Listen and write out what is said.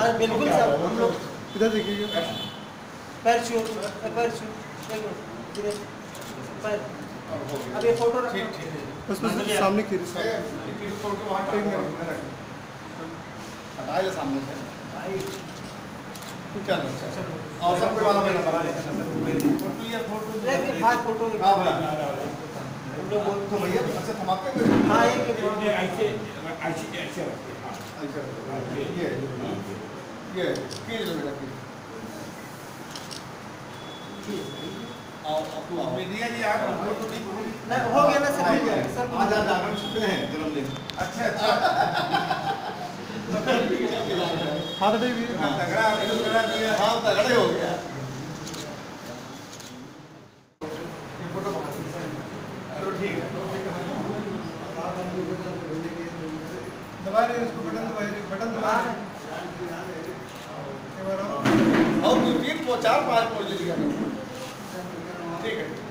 हाँ बिल्कुल साहब, हम लोग इधर देखिएगा। पैर छू, पैर छू, एक मिनट, पैर। अब ये फोटो रखो। बस सामने की सामने से क्या और सब कोई वाला मेरा बना फोटो हम लोग बोल तो भैया अच्छा थमाते हाँ एक ये मीडिया जी आप फोटो नहीं हो गया ना सर, हो गया सर। आज जागरण छुपे हैं जन्मदिन। अच्छा हाथ दे भी तगड़ा दिया। हाँ तगड़े हो गया। चलो ठीक है। दबा रहे इसको, बटन दबाइए, बटन दबा और 2 3 4 5 बोल लीजिएगा। ठीक है।